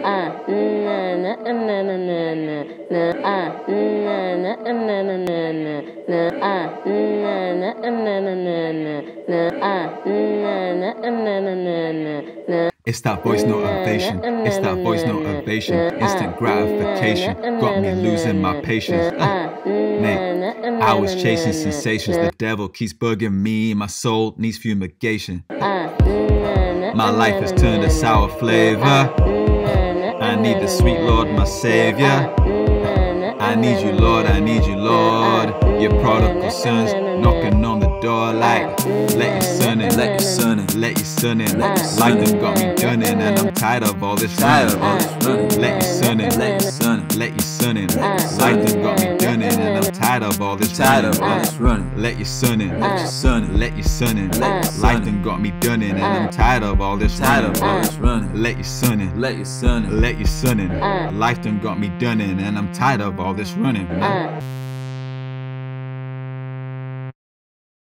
It's that voice notification, it's that voice notification, instant gratification, got me losing my patience. Mate, I was chasing sensations, the devil keeps bugging me, my soul needs fumigation. My life has turned a sour flavor, I need the sweet Lord, my Savior. I need you, Lord, I need you, Lord. Your prodigal sons knocking on the door like, let your son in, let your son in, let your son in. Life done got me gunning and I'm tired of all this running. Let your son in, let your son in, let your son in. Life done got me gunning and I'm tired of all this running. Let your son in, let your son in, let your son in. Life done got me gunning and I'm tired of all this running. Let your son in, let your son in, let your son in. Life done got me gunning and I'm tired of all this running.